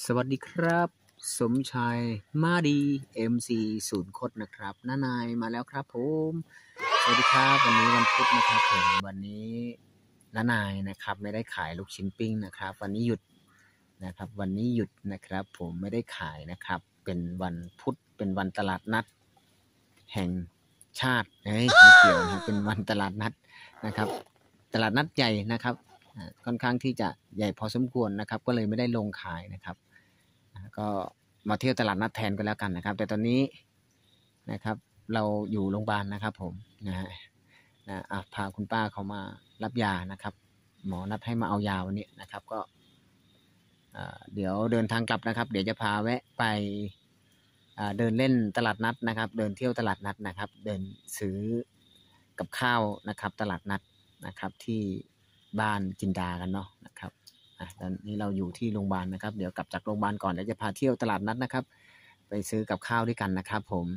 สวัสดีครับสมชายมาดี MC ศูนย์คดนะครับน้านายมาแล้วครับผมสวัสดีครับวันนี้วันพุธนะครับผมวันนี้น้านายนะครับไม่ได้ขายลูกชิ้นปิ้งนะครับวันนี้หยุดนะครับวันนี้หยุดนะครับผมไม่ได้ขายนะครับเป็นวันพุธเป็นวันตลาดนัดแห่งชาติไม่เกี่ยวนะเป็นวันตลาดนัดนะครับตลาดนัดใหญ่นะครับค่อนข้างที่จะใหญ่พอสมควรนะครับก็เลยไม่ได้ลงขายนะครับก็มาเที่ยวตลาดนัดแทนก็แล้วกันนะครับแต่ตอนนี้นะครับเราอยู่โรงพยาบาลนะครับผมนะพาคุณป้าเขามารับยานะครับหมอนัดให้มาเอายาวันนี้นะครับก็เดี๋ยวเดินทางกลับนะครับเดี๋ยวจะพาแวะไปเดินเล่นตลาดนัดนะครับเดินเที่ยวตลาดนัดนะครับเดินซื้อกับข้าวนะครับตลาดนัดนะครับที่บ้านจินดากันเนาะนะครับตอนนี้เราอยู่ที่โรงพยาบาลนะครับเดี๋ยวกลับจากโรงพยาบาลก่อนแล้วจะพาเที่ยวตลาดนัดนะครับไปซื้อกับข้าวด้วยกันนะครับผม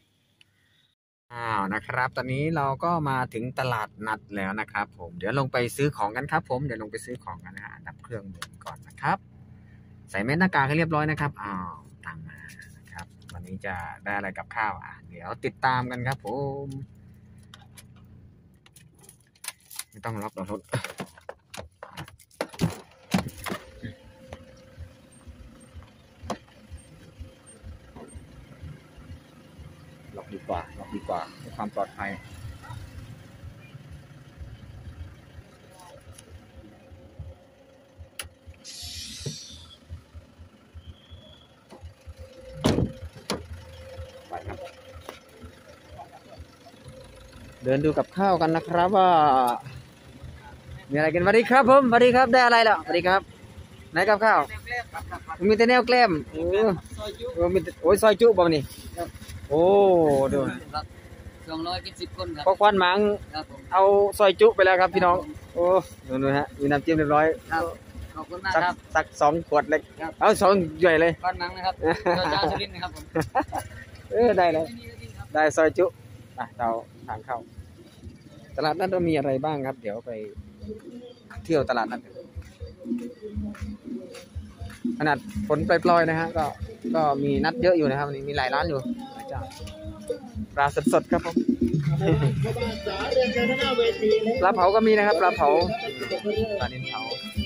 นะครับตอนนี้เราก็มาถึงตลาดนัดแล้วนะครับผมเดี๋ยวลงไปซื้อของกันครับผมเดี๋ยวลงไปซื้อของกันนะฮะดับเครื่องมือก่อนนะครับใส่แมสหน้ากากให้เรียบร้อยนะครับตามมานะครับวันนี้จะได้อะไรกับข้าวเดี๋ยวติดตามกันครับผมไม่ต้องล็อกรถล็อกดีกว่าเพื่อความปลอดภัยไปครับเดินดูกับข้าวกันนะครับว่ามีอะไรกันสวัสดีครับผมสวัสดีครับได้อะไรล่ะสวัสดีครับไหนกับข้าวมีแต่แนวแกล้มโอ้ยซอยจุบ่นี่โอ้ดู 270 คนครับพอควันหมังเอาซอยจุไปแล้วครับพี่น้องโอ้ดูฮะมีน้ำจิ้มเรียบร้อยขอบคุณมากครับสัก2 ขวดเล็กเอา2 ใหญ่เลยควันหมังนะครับเจ้าสุรินทร์นะครับผมได้เลยได้ซอยจุเราทางเข้าตลาดนัดมีอะไรบ้างครับเดี๋ยวไปเที่ยวตลาดนัดขนาดฝนปล่อยๆนะฮะก็มีนัดเยอะอยู่นะครับวันนี้มีหลายร้านอยู่ปลาสดๆครับผมปลาเผาก็มีนะครับปลาเผาปลานิลเผา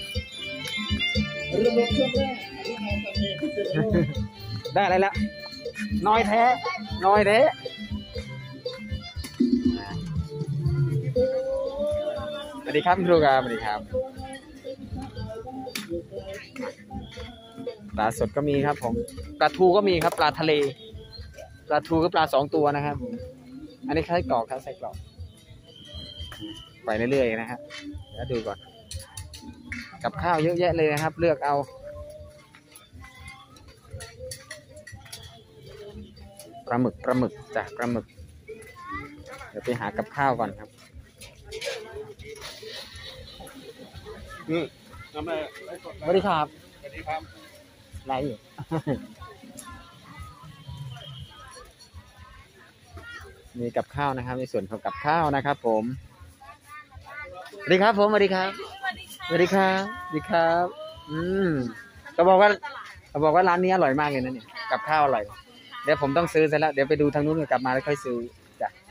ได้อะไรแล้วน้อยแท้สวัสดีครับครูครับสวัสดีครับปลาสดก็มีครับผมปลาทูก็มีครับปลาทะเลปลาทูก็ปลา2 ตัวนะครับอันนี้ไส้กรอกครับไส้กรอกไปเรื่อยๆนะครับแล้วดูก่อนกับข้าวเยอะแยะเลยนะครับเลือกเอาปลาหมึกจ้ะปลาหมึกเดี๋ยวไปหากับข้าวก่อนครับสวัสดีครับไรอยู่ มีกับข้าวนะครับในส่วนของกับข้าวนะครับผมสวัสดีครับผมสวัสดีครับเขาบอกว่าร้านนี้อร่อยมากเลยนะเนี่ยกับข้าวอร่อยเดี๋ยวผมต้องซื้อซะแล้วเดี๋ยวไปดูทางนู้นกลับมาแล้วค่อยซื้อจ้ะ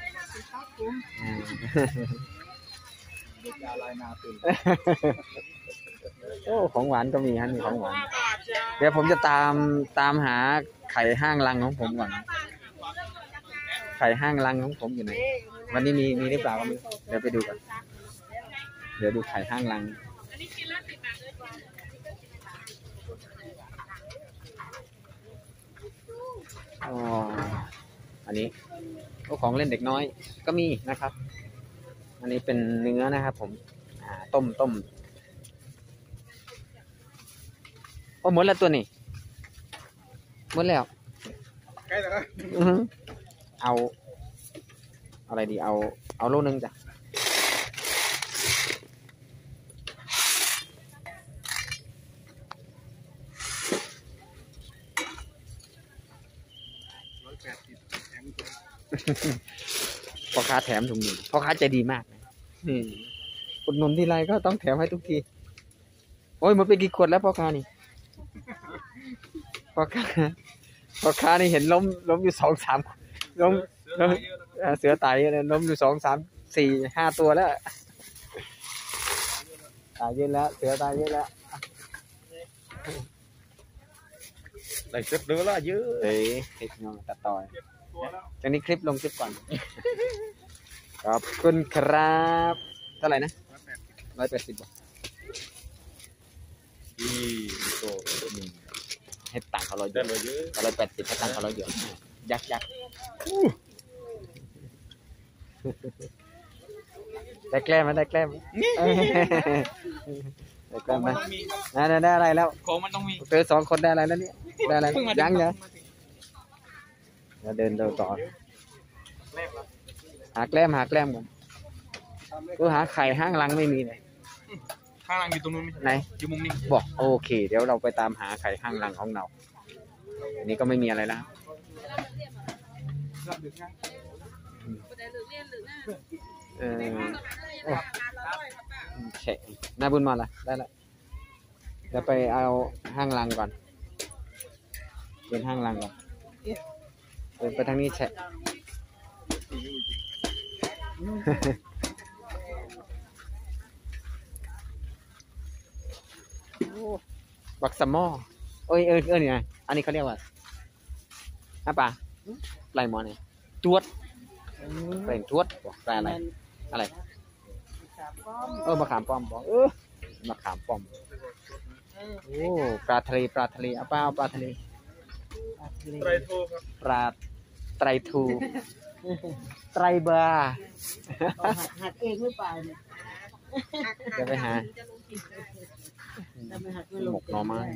โอ้ของหวานก็มีฮะมีของหวานเดี๋ยวผมจะตามหาไข่ห้างลังของผมก่อนไข่ห้างลังของผมอยู่ไหนวันนี้มีหรือเปล่าเดี๋ยวไปดูกันเดี๋ยวดูไข่ห้างลังอันนี้ของเล่นเด็กน้อยก็มีนะครับอันนี้เป็นเนื้อนะครับผมต้มหมดแล้วตัวนี้หมดแล้วใกล้แล้วเอาอะไรดีเอาโลนึงจ้ะพ่อค้าแถมถุงนึงพ่อค้าใจดีมากอุดหนุนทีไรก็ต้องแถมให้ทุกทีโอ้ยหมดไปกี่ขวดแล้วพ่อค้านี่พ่อค้านี่เห็นล้มอยู่2-3ล้มเสือตายเลยล้มอยู่2-3-4-5 ตัวแล้วตายเยอะแล้วเสือตายเยอะแล้วได้คลิปเดือละเยอะเฮ้ยคลิปน้องตัดต่อจากนี้คลิปลงคลิปก่อนขอบคุณครับเท่าไหร่นะ180 บาทโตให้ตังค์เขา100 ได้เลยเยอะ 180ให้ตังค์เขา100 ยักได้แกล้มไหมได้แกล้มไหมได้อะไรแล้วของมันต้องมีเจอ2 คนได้อะไรแล้วเนี่ยได้อะไรยังเดินต่อหาแกล้มก่อนก็หาไข่ห้างลังไม่มีเลยข้างล่างอยู่ตรงนู้นไหนอยู่มุมนี้บอกโอเคเดี๋ยวเราไปตามหาไข่ห้างลังของเราอันนี้ก็ไม่มีอะไรแล้วหน้าบุญมาละได้ละจะไปเอาห้างลังก่อนเป็นห้างลังก่อนเดินไปทางนี้แฉะบักสมอเอ้ยนี่ไงอันนี้เขาเรียกว่าฮะป่ะไรมอเนี่ยตวดเป็นตวดแปลอะไรมะขามป้อมบอกมะขามป้อมโอ้ปลาทะเลเอาเปล่าปลาทะเลไตรทูครับปลาไตรทูไตรบาหักเองหรือเปล่าเนี่ยจะไปหาหมกหน่อไม้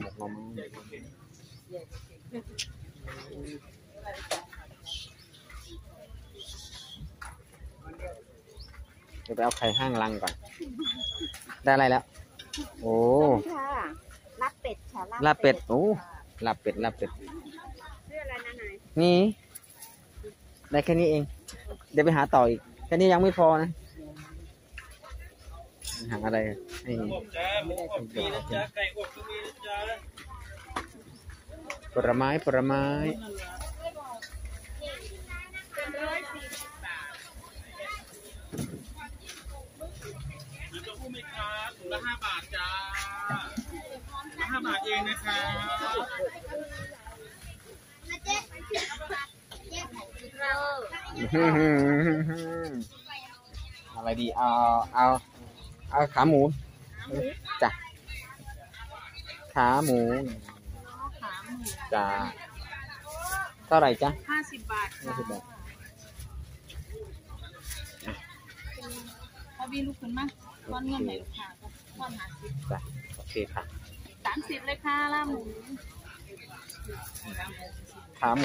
เดี๋ยวไปเอาไข่ห้างลังก่อนได้อะไรแล้วโอ้ลาบเป็ดค่ะลาบเป็ดโอ้ลาบเป็ดชื่ออะไรนะนายนี่ได้แค่นี้เองเดี๋ยวไปหาต่ออีกแค่นี้ยังไม่พอนะหาอะไรผลไม้ถุงละ5 บาทจ้า5 บาทเองนะคะอะไรดีเอาขาหมูจ้ะขาหมูจ้ะเท่าไหร่จ้ะ 50 บาทค่ะพอบีลูกขึ้นมาก้อนเงินไหนลูกค้าก้อน50 จ้ะโอเคค่ะ 30เลยค่ะลาบหมูขาหมู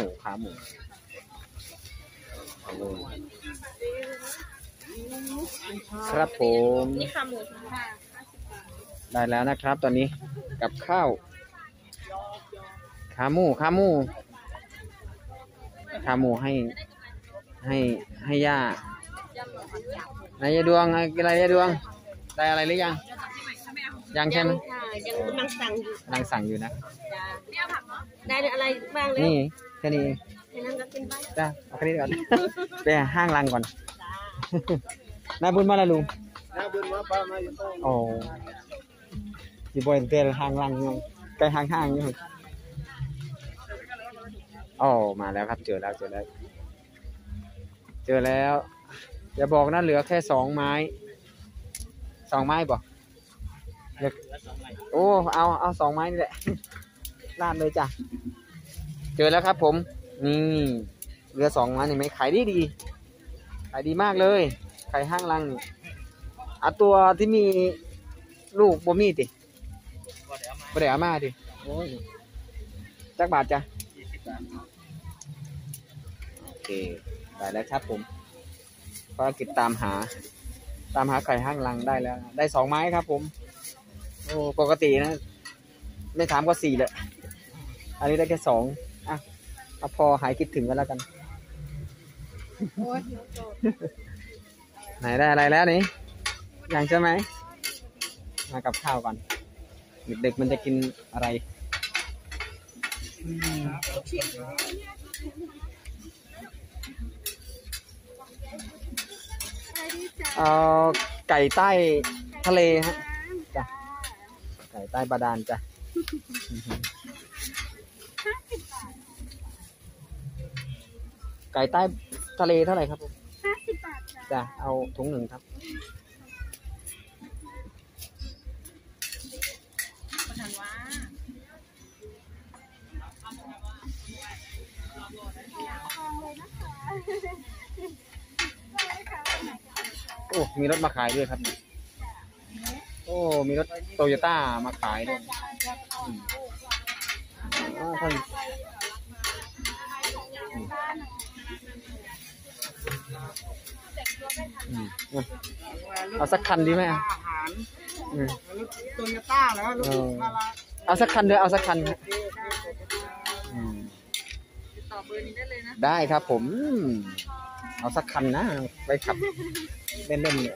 ครับผมนี่ขาหมูค่ะได้แล้วนะครับตอนนี้กับข้าวขาหมูให้ย่านายดวงอะไรยายดวงได้อะไรหรือยังใช่ไหมยังกำลังสั่งอยู่นะได้อะไรบ้างเลยนี่แค่นี้จ้าเอาแค่นี้ก่อนไปห้างลังก่อนน้าบุญมาแล้วลุงน้าบุญมาป้ามาอยู่ต้นโอ้ที่บอยเตลห้างลังอยู่ใกล้ห้างอยู่อ๋อมาแล้วครับเจอแล้วอย่าบอกนะเหลือแค่2 ไม้บอกโอ้เอา2 ไม้นี่แหละลาดเลยจ้ะเจอแล้วครับผมนี่เหลือ2 ไม้นี่ไหมขายดีมากเลยไข่ห้างลังเอาตัวที่มีลูกบ่มีติบ่ได้เอามาดิโอ้ยจักบาทจ้ะโอเคได้แล้วครับผมภารกิจตามหาไข่ห้างลังได้แล้วได้2 ไม้ครับผมโอ้ปกตินะไม่ถามก็4เลยอันนี้ได้แค่2เอาพอหายคิดถึงกันแล้วกันไหนได้อะไรแล้วนี่ยังใช่ไหมมากับข้าวก่อนเด็กๆมันจะกินอะไรเอาไก่ใต้ทะเลฮะจ้ะไก่ใต้บาดาลจ้ะไก่ใต้ทะเลเท่าไหร่ครับผม 50 บาทจ้ะเอาถุงหนึ่งครับโอ้มีรถมาขายด้วยครับโอ้มีรถโตโยต้ามาขายด้วยท่านเอาสักคันดีไหมอาหารรถโตโยต้าแล้วรถมาละเอาสักคันเลยเอาสักคันต่อเบอร์นี้ได้เลยนะได้ครับผมเอาสักคันนะไปขับเล่นๆเนี่ย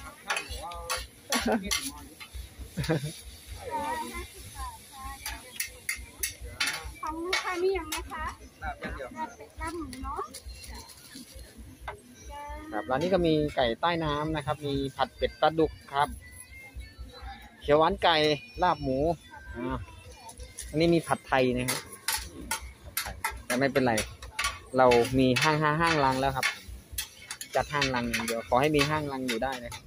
ของลูกค้ามีอย่างไรคะลาบหมูเนาะครับร้านนี้ก็มีไก่ใต้น้ำนะครับมีผัดเป็ดปลาดุกครับเขียวหวานไก่ลาบหมูอันนี้มีผัดไทยนะครับแต่ไม่เป็นไรเรามีห้างรังแล้วครับจัดห้างรังอย่างเดียวขอให้มีห้างรังอยู่ได้เลย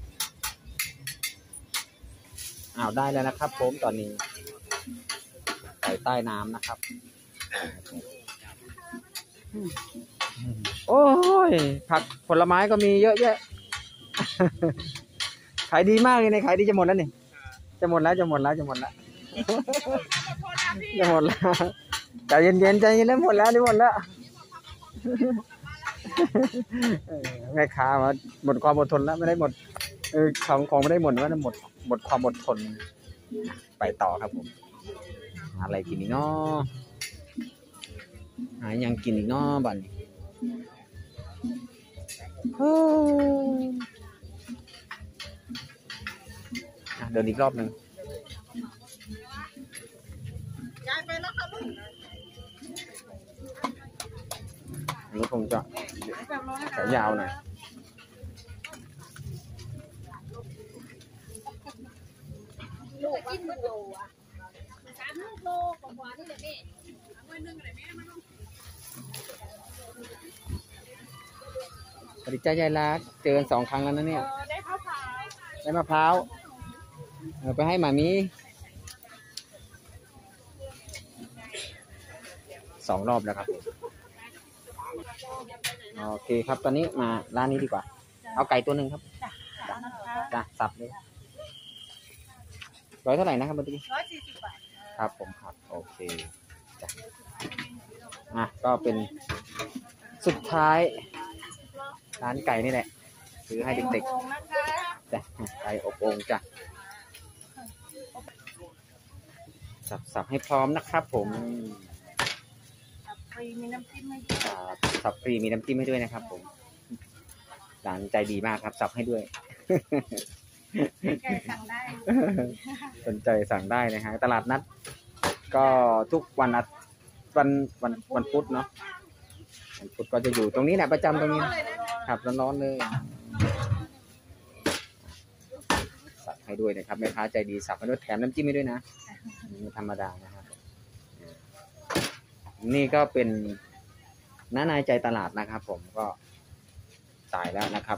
ได้แล้วนะครับผมตอนนี้ไก่ใต้น้ำนะครับโอ้ยผักผลไม้ก็มีเยอะแยะขายดีมากเลยเนี่ยขายดีจะหมดแล้วนี่จะหมดแล้วใจเย็นแล้วหมดแล้วแม่ค้ามาหมดความอดทนแล้วไม่ได้หมดของไม่ได้หมดว่าหมดความอดทนไปต่อครับผมอะไรกินอีกเนาะยังกินอีกเนาะบัดนี้เดินอีกรอบหนึ่งย้ายไปแล้วค่ะลูกอันนี้คงจะแถวยาวหน่อยลูกกินโลอ่ะ3 โลกว่านี่แหละแม่เอาไว้1อะไรแม่มาลงสวัสดีจ้ายายรักเจอกัน2 ครั้งแล้วนะเนี่ยได้มะพร้าวไปให้หมามี2 รอบแล้วครับโอเคครับตอนนี้มาร้านนี้ดีกว่าเอาไก่ตัวหนึ่งครับจ้ะสับเลย100 เท่าไหร่นะครับเมื่อกี้ 140 บาทครับผมครับโอเคจ้ะก็เป็นสุดท้ายร้านไก่นี่แหละซื้อให้เด็กๆจ้ะไก่อบโอ่งจ้ะสับให้พร้อมนะครับผมสับฟรีมีน้ำจิ้มให้ด้วยนะครับผมร้านใจดีมากครับสับให้ด้วยสนใจสั่งได้นะฮะตลาดนัดก็ทุกวันพุธเนาะวันพุธก็จะอยู่ตรงนี้แหละประจำตรงนี้ครับร้อนๆเลยสับให้ด้วยนะครับแม่ค้าใจดีสับให้ด้วยแถมน้ำจิ้มให้ด้วยนะไม่ธรรมดานะครับนี่ก็เป็นน้านายใจตลาดนะครับผมก็จ่ายแล้วนะครับ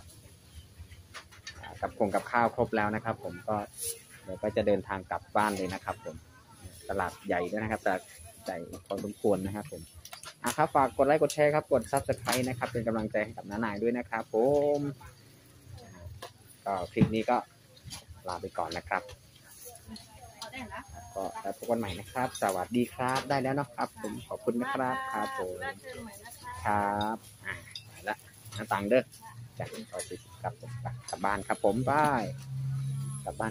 กับข้าวครบแล้วนะครับผมก็เดี๋ยวก็จะเดินทางกลับบ้านเลยนะครับผมตลาดใหญ่ด้วยนะครับตลาดใหญ่พอสมควรนะครับผมครับฝากกดไลค์กดแชร์ครับกด Subscribe นะครับเป็นกำลังใจให้กับน้านายด้วยนะครับผมก็คลิปนี้ก็ลาไปก่อนนะครับก็แล้วพบกันใหม่นะครับสวัสดีครับได้แล้วเนาะครับผมขอบคุณนะครับครับผมครับไปละน้าตังเด้อจากต่อสิครับผมกลับบ้านครับผมบายกลับบ้าน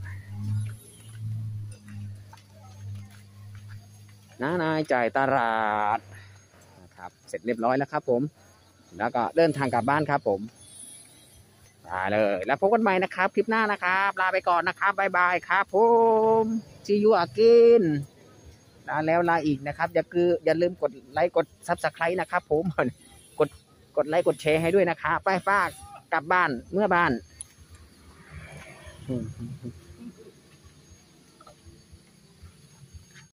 น้านายจ่ายตลาดนะครับเสร็จเรียบร้อยแล้วครับผมแล้วก็เดินทางกลับบ้านครับผมมาเลยแล้วพบกันใหม่นะครับคลิปหน้านะครับลาไปก่อนนะครับบ๊ายบายครับผมSee you again ลาแล้วลาอีกนะครับอย่าลืมกดไลค์กดซับสไครต์นะครับผมกดไลค์กดแชร์ให้ด้วยนะคะไปฝากกลับบ้านเมื่อบ้าน